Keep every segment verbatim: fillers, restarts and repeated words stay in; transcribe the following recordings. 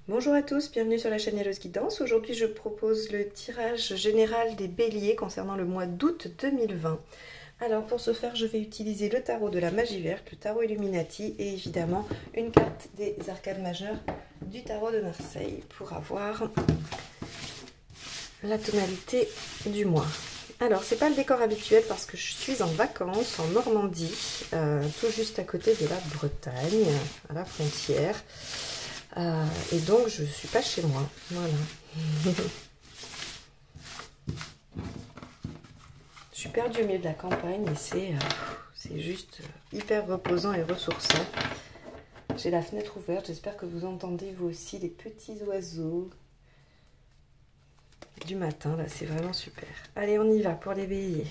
Bonjour à tous, bienvenue sur la chaîne Hello's Guidance. Aujourd'hui je propose le tirage général des béliers concernant le mois d'août deux mille vingt. Alors pour ce faire je vais utiliser le tarot de la magie verte, le tarot Illuminati et évidemment une carte des arcades majeures du tarot de Marseille pour avoir la tonalité du mois. Alors c'est pas le décor habituel parce que je suis en vacances en Normandie, euh, tout juste à côté de la Bretagne, à la frontière. Euh, et donc je suis pas chez moi, voilà. Je suis perdue au milieu de la campagne et c'est euh, c'est juste hyper reposant et ressourçant. J'ai la fenêtre ouverte, j'espère que vous entendez vous aussi les petits oiseaux du matin, là c'est vraiment super. Allez, on y va pour les béliers.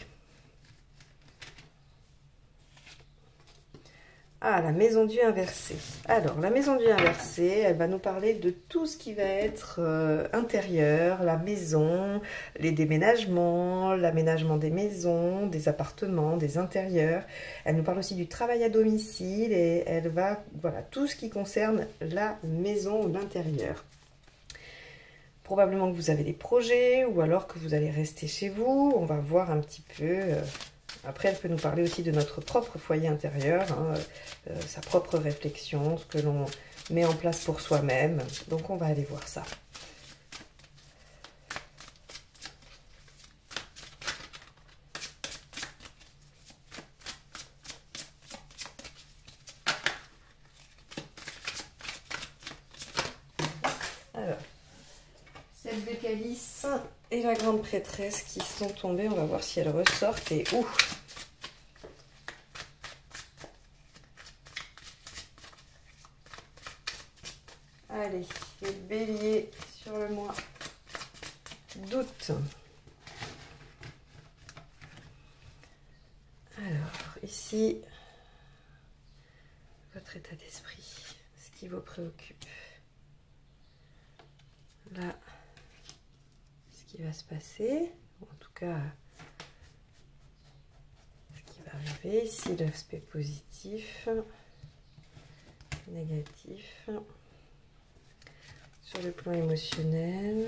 Ah, la maison Dieu inversée. Alors, la maison Dieu inversée, elle va nous parler de tout ce qui va être euh, intérieur, la maison, les déménagements, l'aménagement des maisons, des appartements, des intérieurs. Elle nous parle aussi du travail à domicile et elle va, voilà, tout ce qui concerne la maison ou l'intérieur. Probablement que vous avez des projets ou alors que vous allez rester chez vous. On va voir un petit peu... Euh, Après, elle peut nous parler aussi de notre propre foyer intérieur, hein, euh, sa propre réflexion, ce que l'on met en place pour soi-même. Donc, on va aller voir ça. Alors, celle de Calice et la grande prêtresse qui sont tombées. On va voir si elles ressortent et où. Allez, les béliers sur le mois d'août. Alors, ici, votre état d'esprit, ce qui vous préoccupe. Là, ce qui va se passer, en tout cas, ce qui va arriver. Ici, l'aspect positif, négatif. Sur le plan émotionnel,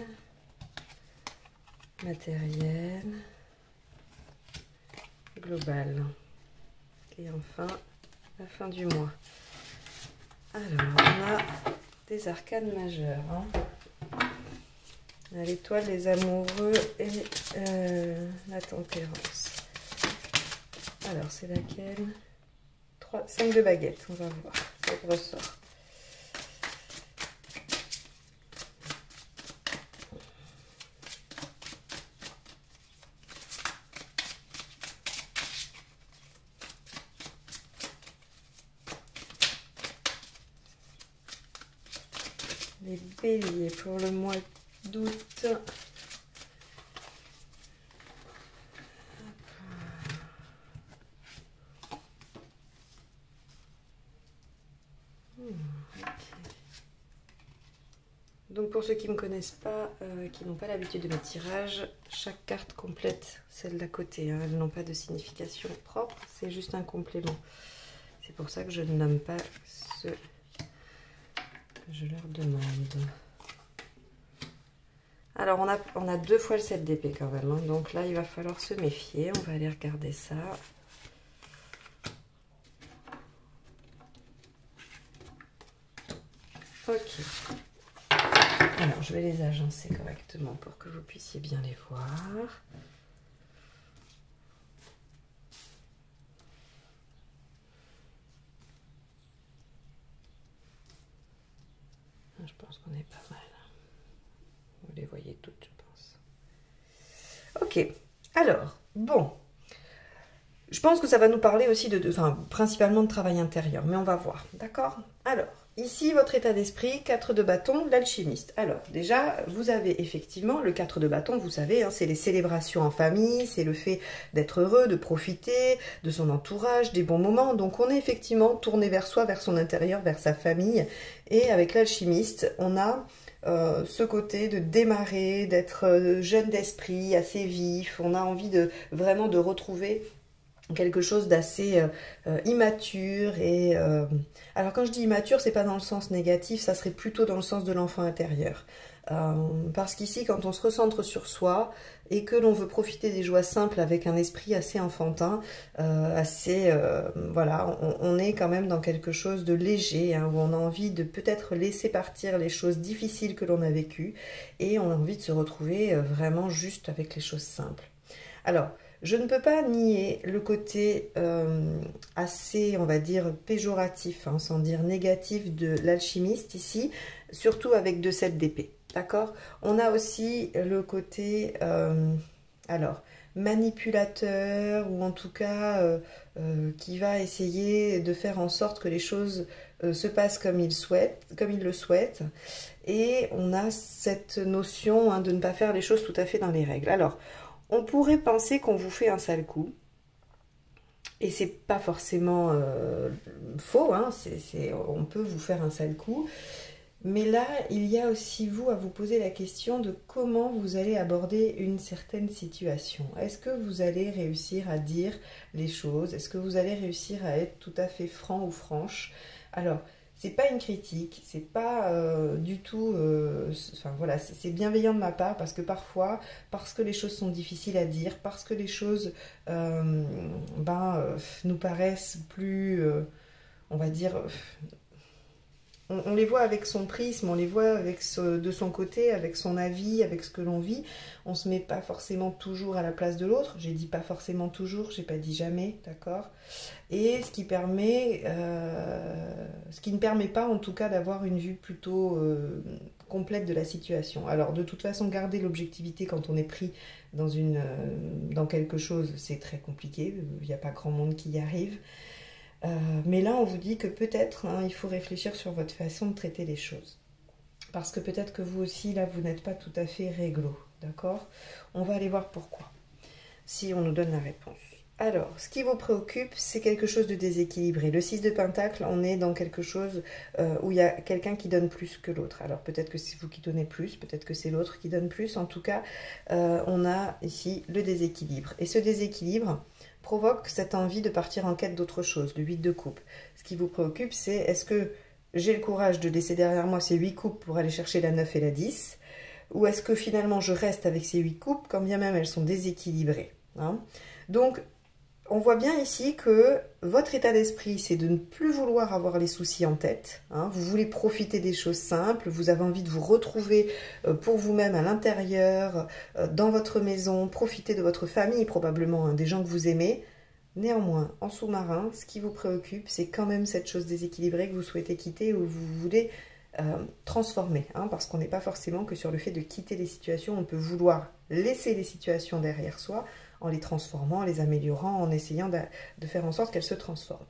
matériel, global. Et enfin, la fin du mois. Alors, on a des arcanes majeures. Hein. On a l'étoile, les amoureux et euh, la tempérance. Alors, c'est laquelle? trois, cinq de baguettes, on va voir. Ça ressort. Les béliers pour le mois d'août. Donc pour ceux qui ne me connaissent pas, euh, qui n'ont pas l'habitude de mes tirages, chaque carte complète celle d'à côté. Hein. Elles n'ont pas de signification propre, c'est juste un complément. C'est pour ça que je ne nomme pas ce que je leur demande. Alors on a, on a deux fois le sept d'épée quand même, hein. Donc là il va falloir se méfier. On va aller regarder ça. Ok. Alors, je vais les agencer correctement pour que vous puissiez bien les voir. Je pense qu'on est pas mal. Vous les voyez toutes, je pense. Ok. Alors, bon. Je pense que ça va nous parler aussi de, de, enfin, principalement de travail intérieur, mais on va voir, d'accord? Alors, ici, votre état d'esprit, quatre de bâton, l'alchimiste. Alors, déjà, vous avez effectivement le quatre de bâton, vous savez, hein, c'est les célébrations en famille, c'est le fait d'être heureux, de profiter de son entourage, des bons moments. Donc, on est effectivement tourné vers soi, vers son intérieur, vers sa famille. Et avec l'alchimiste, on a... Euh, ce côté de démarrer, d'être jeune d'esprit, assez vif. On a envie de vraiment de retrouver quelque chose d'assez euh, euh, immature et euh... alors quand je dis immature, c'est pas dans le sens négatif, ça serait plutôt dans le sens de l'enfant intérieur. Euh, parce qu'ici, quand on se recentre sur soi et que l'on veut profiter des joies simples avec un esprit assez enfantin, euh, assez, euh, voilà, on, on est quand même dans quelque chose de léger, hein, où on a envie de peut-être laisser partir les choses difficiles que l'on a vécues et on a envie de se retrouver euh, vraiment juste avec les choses simples. Alors, je ne peux pas nier le côté euh, assez, on va dire, péjoratif, hein, sans dire négatif de l'alchimiste ici, surtout avec deux sept d'épée. D'accord? On a aussi le côté, euh, alors, manipulateur, ou en tout cas, euh, euh, qui va essayer de faire en sorte que les choses euh, se passent comme il souhaite, comme il le souhaite. Et on a cette notion hein, de ne pas faire les choses tout à fait dans les règles. Alors, on pourrait penser qu'on vous fait un sale coup. Et c'est pas forcément euh, faux, hein, c'est, c'est, on peut vous faire un sale coup. Mais là, il y a aussi vous à vous poser la question de comment vous allez aborder une certaine situation. Est-ce que vous allez réussir à dire les choses? Est-ce que vous allez réussir à être tout à fait franc ou franche? Alors, c'est pas une critique, c'est pas euh, du tout... Euh, enfin voilà, c'est bienveillant de ma part parce que parfois, parce que les choses sont difficiles à dire, parce que les choses euh, ben, euh, nous paraissent plus, euh, on va dire... On, on les voit avec son prisme, on les voit avec ce, de son côté, avec son avis, avec ce que l'on vit. On ne se met pas forcément toujours à la place de l'autre. J'ai dit pas forcément toujours, j'ai pas dit jamais, d'accord? Et ce qui permet, euh, ce qui ne permet pas en tout cas d'avoir une vue plutôt euh, complète de la situation. Alors de toute façon, garder l'objectivité quand on est pris dans, une, euh, dans quelque chose, c'est très compliqué. Il n'y a pas grand monde qui y arrive. Euh, mais là, on vous dit que peut-être, hein, il faut réfléchir sur votre façon de traiter les choses. Parce que peut-être que vous aussi, là, vous n'êtes pas tout à fait réglo, d'accord? On va aller voir pourquoi, si on nous donne la réponse. Alors, ce qui vous préoccupe, c'est quelque chose de déséquilibré. Le six de Pentacle, on est dans quelque chose euh, où il y a quelqu'un qui donne plus que l'autre. Alors, peut-être que c'est vous qui donnez plus, peut-être que c'est l'autre qui donne plus. En tout cas, euh, on a ici le déséquilibre. Et ce déséquilibre provoque cette envie de partir en quête d'autre chose, le huit de coupe. Ce qui vous préoccupe, c'est est-ce que j'ai le courage de laisser derrière moi ces huit coupes pour aller chercher la neuf et la dix, ou est-ce que finalement je reste avec ces huit coupes quand bien même elles sont déséquilibrées, hein? Donc, on voit bien ici que votre état d'esprit, c'est de ne plus vouloir avoir les soucis en tête, hein. Vous voulez profiter des choses simples, vous avez envie de vous retrouver pour vous-même à l'intérieur, dans votre maison, profiter de votre famille probablement, hein, des gens que vous aimez. Néanmoins, en sous-marin, ce qui vous préoccupe, c'est quand même cette chose déséquilibrée que vous souhaitez quitter ou vous voulez euh, transformer, hein, parce qu'on n'est pas forcément que sur le fait de quitter les situations, on peut vouloir laisser les situations derrière soi, en les transformant, en les améliorant, en essayant de, de faire en sorte qu'elles se transforment.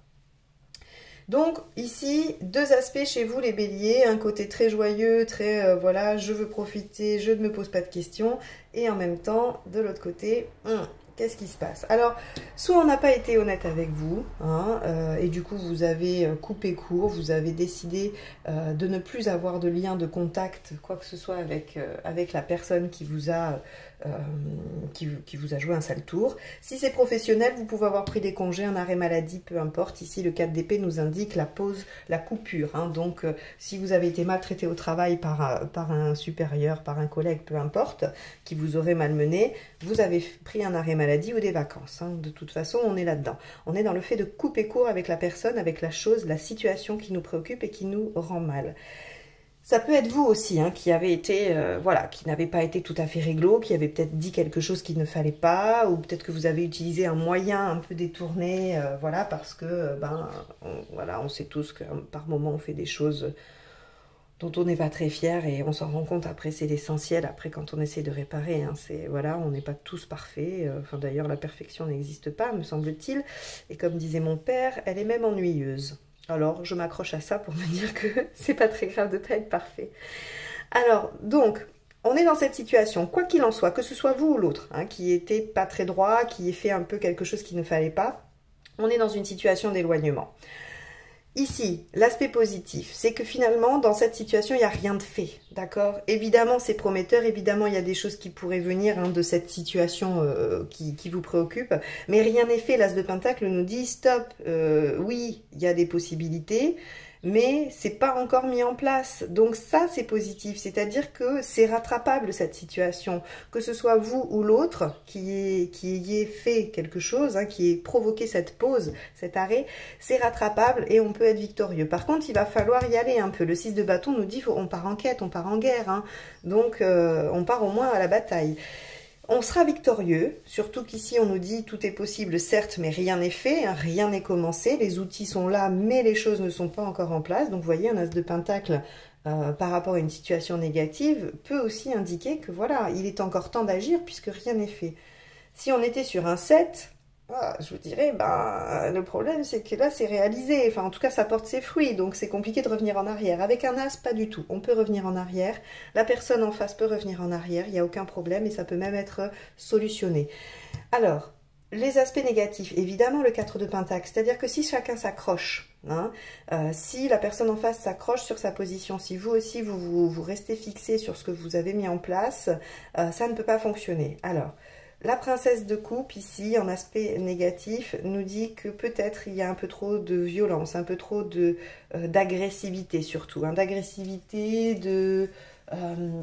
Donc ici, deux aspects chez vous les béliers, un côté très joyeux, très euh, voilà, je veux profiter, je ne me pose pas de questions, et en même temps, de l'autre côté, hum, qu'est-ce qui se passe? Alors, soit on n'a pas été honnête avec vous, hein, euh, et du coup vous avez coupé court, vous avez décidé euh, de ne plus avoir de lien, de contact, quoi que ce soit avec, euh, avec la personne qui vous a... Euh, qui, qui vous a joué un sale tour. Si c'est professionnel, vous pouvez avoir pris des congés, un arrêt maladie, peu importe. Ici, le quatre d'épée nous indique la pause, la coupure, hein. Donc, euh, si vous avez été maltraité au travail par, par un supérieur, par un collègue, peu importe, qui vous aurait malmené, vous avez pris un arrêt maladie ou des vacances, hein. De toute façon, on est là-dedans. On est dans le fait de couper court avec la personne, avec la chose, la situation qui nous préoccupe et qui nous rend mal. Ça peut être vous aussi, hein, qui avez été, euh, voilà, qui n'avez pas été tout à fait réglo, qui avez peut-être dit quelque chose qu'il ne fallait pas, ou peut-être que vous avez utilisé un moyen un peu détourné, euh, voilà, parce que, ben, on, voilà, on sait tous que par moment on fait des choses dont on n'est pas très fier et on s'en rend compte après, c'est l'essentiel, après quand on essaie de réparer, hein, c'est, voilà, on n'est pas tous parfaits, euh, enfin d'ailleurs la perfection n'existe pas, me semble-t-il, et comme disait mon père, elle est même ennuyeuse. Alors, je m'accroche à ça pour me dire que c'est pas très grave de ne pas être parfait. Alors, donc, on est dans cette situation, quoi qu'il en soit, que ce soit vous ou l'autre, hein, qui était pas très droit, qui ait fait un peu quelque chose qu'il ne fallait pas, on est dans une situation d'éloignement. Ici, l'aspect positif, c'est que finalement, dans cette situation, il n'y a rien de fait, d'accord? Évidemment, c'est prometteur, évidemment, il y a des choses qui pourraient venir hein, de cette situation euh, qui, qui vous préoccupe, mais rien n'est fait. L'As de Pentacle nous dit, stop, euh, oui, il y a des possibilités, mais c'est pas encore mis en place. Donc ça, c'est positif, c'est-à-dire que c'est rattrapable cette situation, que ce soit vous ou l'autre qui, est, qui ayez fait quelque chose, hein, qui ait provoqué cette pause, cet arrêt, c'est rattrapable et on peut être victorieux. Par contre, il va falloir y aller un peu. Le six de bâton nous dit, faut, on part en quête, on part en guerre, hein, donc euh, on part au moins à la bataille. On sera victorieux, surtout qu'ici on nous dit tout est possible, certes, mais rien n'est fait, hein, rien n'est commencé, les outils sont là, mais les choses ne sont pas encore en place. Donc vous voyez, un As de Pentacle euh, par rapport à une situation négative peut aussi indiquer que voilà, il est encore temps d'agir puisque rien n'est fait. Si on était sur un sept, ah, je vous dirais, ben, le problème c'est que là c'est réalisé, enfin en tout cas ça porte ses fruits, donc c'est compliqué de revenir en arrière. Avec un As, pas du tout, on peut revenir en arrière, la personne en face peut revenir en arrière, il n'y a aucun problème et ça peut même être solutionné. Alors, les aspects négatifs, évidemment le quatre de Pentacle, c'est-à-dire que si chacun s'accroche, hein, euh, si la personne en face s'accroche sur sa position, si vous aussi vous, vous, vous restez fixé sur ce que vous avez mis en place, euh, ça ne peut pas fonctionner. Alors, la princesse de coupe, ici, en aspect négatif, nous dit que peut-être il y a un peu trop de violence, un peu trop de euh, d'agressivité surtout, hein, d'agressivité, de euh,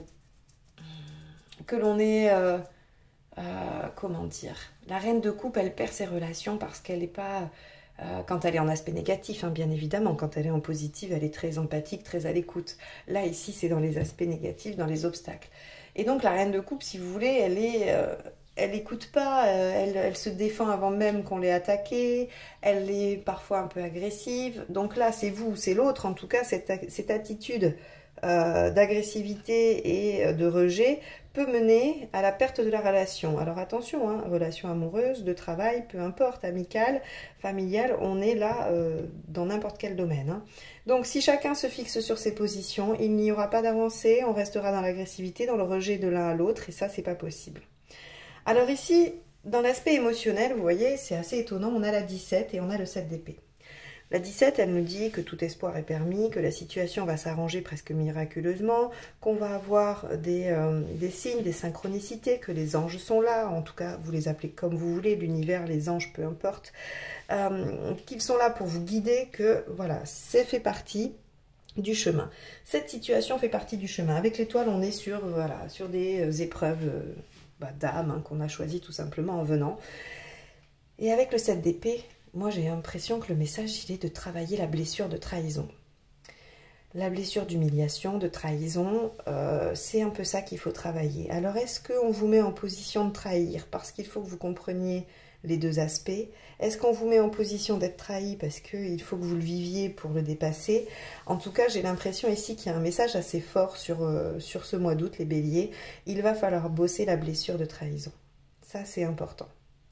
que l'on est, euh, euh, comment dire, la reine de coupe, elle perd ses relations parce qu'elle n'est pas, euh, quand elle est en aspect négatif, hein, bien évidemment, quand elle est en positif, elle est très empathique, très à l'écoute. Là, ici, c'est dans les aspects négatifs, dans les obstacles. Et donc, la reine de coupe, si vous voulez, elle est... Euh, elle n'écoute pas, elle, elle se défend avant même qu'on l'ait attaquée, elle est parfois un peu agressive. Donc là, c'est vous, c'est l'autre, en tout cas, cette, cette attitude euh, d'agressivité et de rejet peut mener à la perte de la relation. Alors attention, hein, relation amoureuse, de travail, peu importe, amicale, familiale, on est là euh, dans n'importe quel domaine. Hein. Donc si chacun se fixe sur ses positions, il n'y aura pas d'avancée, on restera dans l'agressivité, dans le rejet de l'un à l'autre, et ça, c'est pas possible. Alors ici, dans l'aspect émotionnel, vous voyez, c'est assez étonnant, on a la dix-sept et on a le sept d'épée. La dix-sept, elle nous dit que tout espoir est permis, que la situation va s'arranger presque miraculeusement, qu'on va avoir des, euh, des signes, des synchronicités, que les anges sont là, en tout cas, vous les appelez comme vous voulez, l'univers, les anges, peu importe, euh, qu'ils sont là pour vous guider, que voilà, c'est fait partie du chemin. Cette situation fait partie du chemin. Avec l'étoile, on est sur, voilà, sur des épreuves... Euh, Bah, d'âme hein, qu'on a choisi tout simplement en venant. Et avec le sept d'épée, moi j'ai l'impression que le message il est de travailler la blessure de trahison. La blessure d'humiliation, de trahison, euh, c'est un peu ça qu'il faut travailler. Alors est-ce qu'on vous met en position de trahir parce qu'il faut que vous compreniez les deux aspects? Est-ce qu'on vous met en position d'être trahi parce qu'il faut que vous le viviez pour le dépasser? En tout cas, j'ai l'impression ici qu'il y a un message assez fort sur, euh, sur ce mois d'août, les béliers. Il va falloir bosser la blessure de trahison. Ça, c'est important.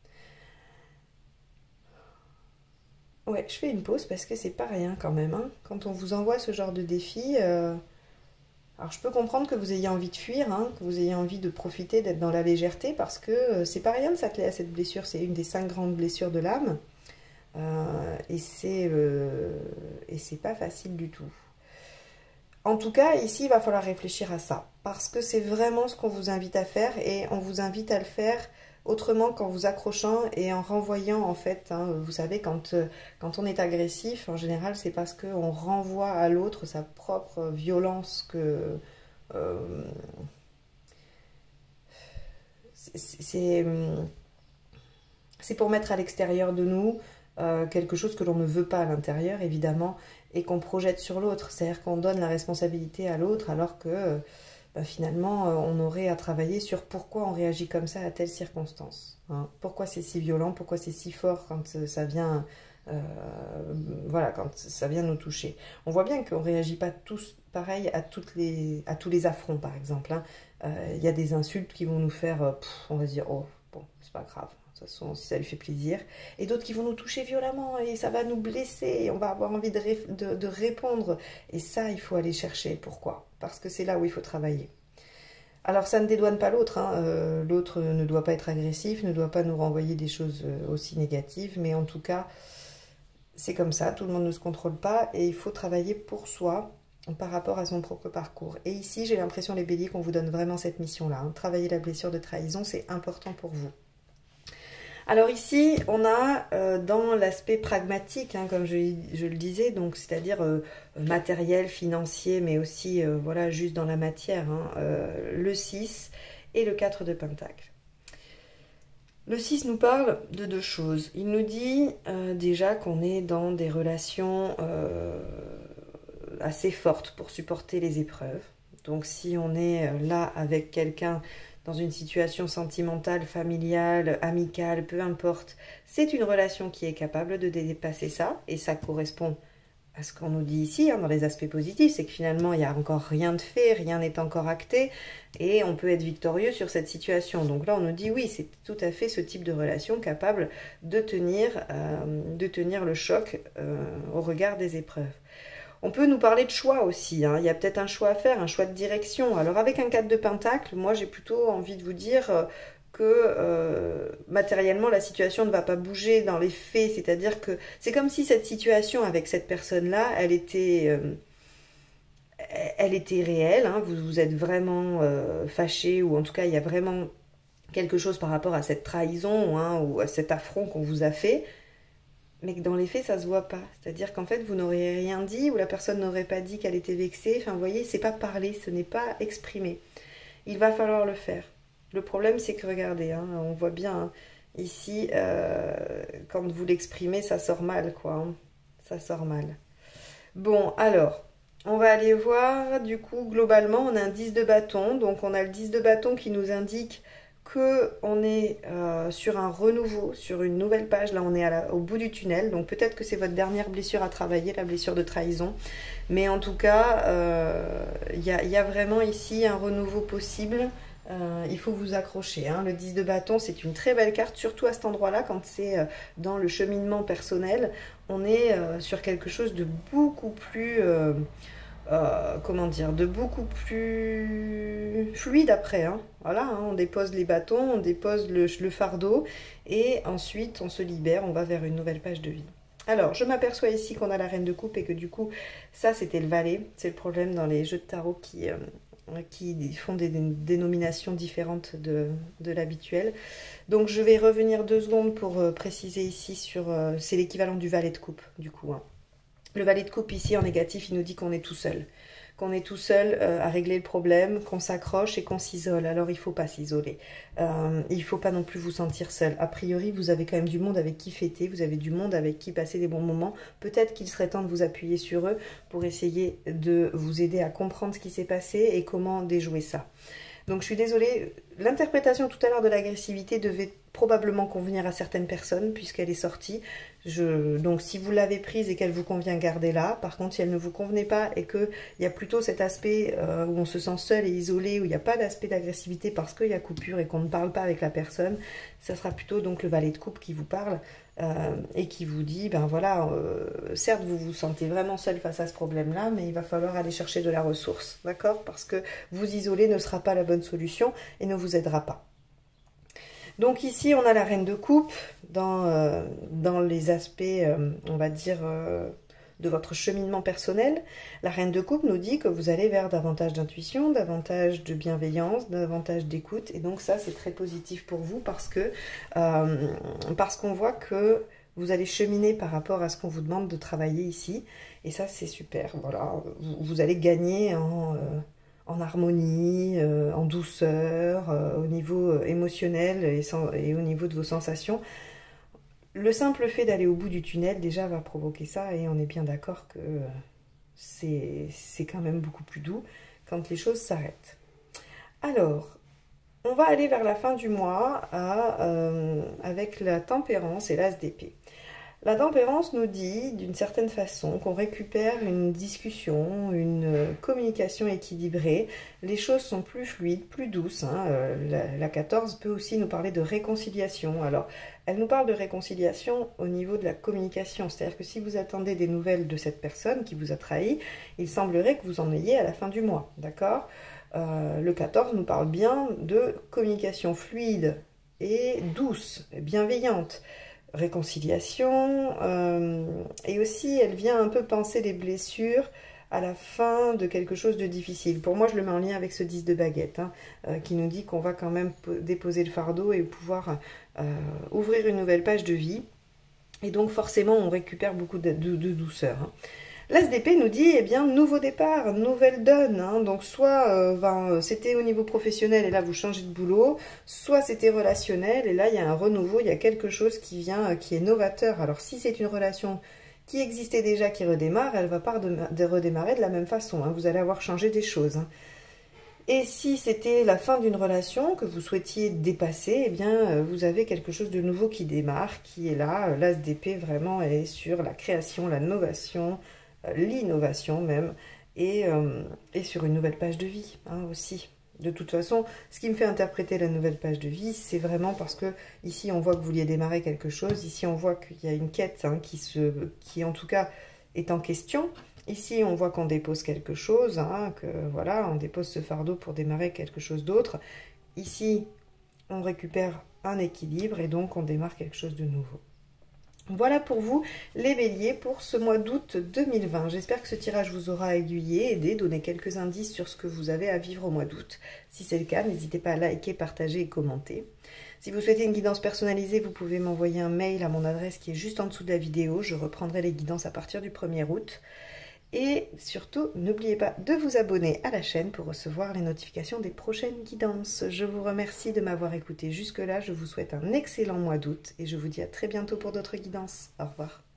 Ouais, je fais une pause parce que c'est pas rien quand même. Hein. Quand on vous envoie ce genre de défi... Euh... Alors, je peux comprendre que vous ayez envie de fuir, hein, que vous ayez envie de profiter, d'être dans la légèreté, parce que euh, c'est pas rien de s'atteler à cette blessure. C'est une des cinq grandes blessures de l'âme. Euh, et c'est euh, et c'est pas facile du tout. En tout cas, ici, il va falloir réfléchir à ça. Parce que c'est vraiment ce qu'on vous invite à faire. Et on vous invite à le faire autrement qu'en vous accrochant et en renvoyant, en fait. Hein, vous savez, quand, quand on est agressif, en général, c'est parce qu'on renvoie à l'autre sa propre violence que... Euh, c'est c'est pour mettre à l'extérieur de nous euh, quelque chose que l'on ne veut pas à l'intérieur, évidemment, et qu'on projette sur l'autre. C'est-à-dire qu'on donne la responsabilité à l'autre alors que... Ben finalement, on aurait à travailler sur pourquoi on réagit comme ça à telle circonstance. Hein. Pourquoi c'est si violent, pourquoi c'est si fort quand ça vient, euh, voilà, quand ça vient nous toucher. On voit bien qu'on ne réagit pas tous pareil à, toutes les, à tous les affronts, par exemple. Il hein. euh, y a des insultes qui vont nous faire, pff, on va se dire, oh, bon, c'est pas grave. De toute façon, si ça lui fait plaisir. Et d'autres qui vont nous toucher violemment et ça va nous blesser. Et on va avoir envie de, ré de, de répondre. Et ça, il faut aller chercher. Pourquoi? Parce que c'est là où il faut travailler. Alors, ça ne dédouane pas l'autre. Hein. Euh, l'autre ne doit pas être agressif, ne doit pas nous renvoyer des choses aussi négatives. Mais en tout cas, c'est comme ça, tout le monde ne se contrôle pas et il faut travailler pour soi par rapport à son propre parcours. Et ici, j'ai l'impression, les béliers, qu'on vous donne vraiment cette mission-là. Hein. Travailler la blessure de trahison, c'est important pour vous. Alors ici, on a euh, dans l'aspect pragmatique, hein, comme je, je le disais, donc c'est-à-dire euh, matériel, financier, mais aussi euh, voilà, juste dans la matière, hein, euh, le six et le quatre de Pentacle. Le six nous parle de deux choses. Il nous dit euh, déjà qu'on est dans des relations euh, assez fortes pour supporter les épreuves. Donc si on est là avec quelqu'un dans une situation sentimentale, familiale, amicale, peu importe, c'est une relation qui est capable de dépasser ça, et ça correspond à ce qu'on nous dit ici, hein, dans les aspects positifs, c'est que finalement, il n'y a encore rien de fait, rien n'est encore acté, et on peut être victorieux sur cette situation. Donc là, on nous dit, oui, c'est tout à fait ce type de relation capable de tenir, euh, de tenir le choc euh, au regard des épreuves. On peut nous parler de choix aussi, hein. Il y a peut-être un choix à faire, un choix de direction. Alors avec un quatre de Pentacle, moi j'ai plutôt envie de vous dire que euh, matériellement la situation ne va pas bouger dans les faits. C'est-à-dire que c'est comme si cette situation avec cette personne-là, elle était, euh, elle était réelle. Hein. Vous, vous êtes vraiment euh, fâché, ou en tout cas il y a vraiment quelque chose par rapport à cette trahison, hein, ou à cet affront qu'on vous a fait. Mais que dans les faits, ça se voit pas. C'est-à-dire qu'en fait, vous n'auriez rien dit, ou la personne n'aurait pas dit qu'elle était vexée. Enfin, vous voyez, c'est pas parler, ce n'est pas exprimé. Il va falloir le faire. Le problème, c'est que, regardez, hein, on voit bien, hein, ici, euh, quand vous l'exprimez, ça sort mal, quoi. Hein. Ça sort mal. Bon, alors, on va aller voir, du coup, globalement, on a un dix de bâton. Donc, on a le dix de bâton qui nous indique qu'on est euh, sur un renouveau, sur une nouvelle page. Là, on est à la, au bout du tunnel. Donc, peut-être que c'est votre dernière blessure à travailler, la blessure de trahison. Mais en tout cas, il euh, y, a, y a vraiment ici un renouveau possible. Euh, il faut vous accrocher. Hein. Le dix de bâton, c'est une très belle carte, surtout à cet endroit-là, quand c'est euh, dans le cheminement personnel. On est euh, sur quelque chose de beaucoup plus... Euh, Euh, comment dire, de beaucoup plus fluide après. Hein. Voilà, hein, on dépose les bâtons, on dépose le, le fardeau, et ensuite on se libère, on va vers une nouvelle page de vie. Alors, je m'aperçois ici qu'on a la reine de coupe, et que du coup, ça c'était le valet. C'est le problème dans les jeux de tarot qui, euh, qui font des, des dénominations différentes de, de l'habituel. Donc je vais revenir deux secondes pour euh, préciser ici sur... Euh, c'est l'équivalent du valet de coupe, du coup. Hein. Le valet de coupe ici en négatif, il nous dit qu'on est tout seul. Qu'on est tout seul euh, à régler le problème, qu'on s'accroche et qu'on s'isole. Alors il ne faut pas s'isoler. Euh, il ne faut pas non plus vous sentir seul. A priori, vous avez quand même du monde avec qui fêter, vous avez du monde avec qui passer des bons moments. Peut-être qu'il serait temps de vous appuyer sur eux pour essayer de vous aider à comprendre ce qui s'est passé et comment déjouer ça. Donc je suis désolée, l'interprétation tout à l'heure de l'agressivité devait probablement convenir à certaines personnes puisqu'elle est sortie. Je, donc si vous l'avez prise et qu'elle vous convient, gardez-la. Par contre, si elle ne vous convenait pas et qu'il y a plutôt cet aspect euh, où on se sent seul et isolé, où il n'y a pas d'aspect d'agressivité parce qu'il y a coupure et qu'on ne parle pas avec la personne, ça sera plutôt donc le valet de coupe qui vous parle euh, et qui vous dit, ben voilà, euh, certes vous vous sentez vraiment seul face à ce problème-là, mais il va falloir aller chercher de la ressource, d'accord? Parce que vous isoler ne sera pas la bonne solution et ne vous aidera pas. Donc ici, on a la reine de coupe dans, euh, dans les aspects, euh, on va dire, euh, de votre cheminement personnel. La reine de coupe nous dit que vous allez vers davantage d'intuition, davantage de bienveillance, davantage d'écoute. Et donc ça, c'est très positif pour vous parce que euh, parce qu'on voit que vous allez cheminer par rapport à ce qu'on vous demande de travailler ici. Et ça, c'est super. Voilà, vous, vous allez gagner en... Euh, en harmonie, euh, en douceur, euh, au niveau euh, émotionnel et, sans, et au niveau de vos sensations. Le simple fait d'aller au bout du tunnel déjà va provoquer ça, et on est bien d'accord que euh, c'est quand même beaucoup plus doux quand les choses s'arrêtent. Alors, on va aller vers la fin du mois à, euh, avec la tempérance et l'as d'épée. La tempérance nous dit, d'une certaine façon, qu'on récupère une discussion, une communication équilibrée. Les choses sont plus fluides, plus douces. Hein. La, la quatorze peut aussi nous parler de réconciliation. Alors, elle nous parle de réconciliation au niveau de la communication. C'est-à-dire que si vous attendez des nouvelles de cette personne qui vous a trahi, il semblerait que vous en ayez à la fin du mois. D'accord ? euh, Le quatorze nous parle bien de communication fluide et douce, bienveillante. réconciliation. Euh, et aussi, elle vient un peu penser les blessures à la fin de quelque chose de difficile. Pour moi, je le mets en lien avec ce dix de baguette, hein, euh, qui nous dit qu'on va quand même déposer le fardeau et pouvoir euh, ouvrir une nouvelle page de vie. Et donc, forcément, on récupère beaucoup de, de, de douceur. Hein. L'As d'épée nous dit, eh bien, nouveau départ, nouvelle donne. Hein. Donc, soit euh, ben, c'était au niveau professionnel et là, vous changez de boulot, soit c'était relationnel et là, il y a un renouveau, il y a quelque chose qui vient, qui est novateur. Alors, si c'est une relation qui existait déjà, qui redémarre, elle ne va pas de redémarrer de la même façon. Hein. Vous allez avoir changé des choses. Hein. Et si c'était la fin d'une relation que vous souhaitiez dépasser, eh bien, vous avez quelque chose de nouveau qui démarre, qui est là. L'As d'épée, vraiment, est sur la création, la novation, l'innovation même, et, euh, et sur une nouvelle page de vie, hein, aussi. De toute façon, ce qui me fait interpréter la nouvelle page de vie, c'est vraiment parce que ici, on voit que vous vouliez démarrer quelque chose. Ici, on voit qu'il y a une quête, hein, qui, se, qui, en tout cas, est en question. Ici, on voit qu'on dépose quelque chose, hein, que voilà, on dépose ce fardeau pour démarrer quelque chose d'autre. Ici, on récupère un équilibre et donc on démarre quelque chose de nouveau. Voilà pour vous les béliers pour ce mois d'août deux mille vingt. J'espère que ce tirage vous aura aiguillé, aidé, donné quelques indices sur ce que vous avez à vivre au mois d'août. Si c'est le cas, n'hésitez pas à liker, partager et commenter. Si vous souhaitez une guidance personnalisée, vous pouvez m'envoyer un mail à mon adresse qui est juste en dessous de la vidéo. Je reprendrai les guidances à partir du premier août. Et surtout, n'oubliez pas de vous abonner à la chaîne pour recevoir les notifications des prochaines guidances. Je vous remercie de m'avoir écouté jusque-là. Je vous souhaite un excellent mois d'août et je vous dis à très bientôt pour d'autres guidances. Au revoir.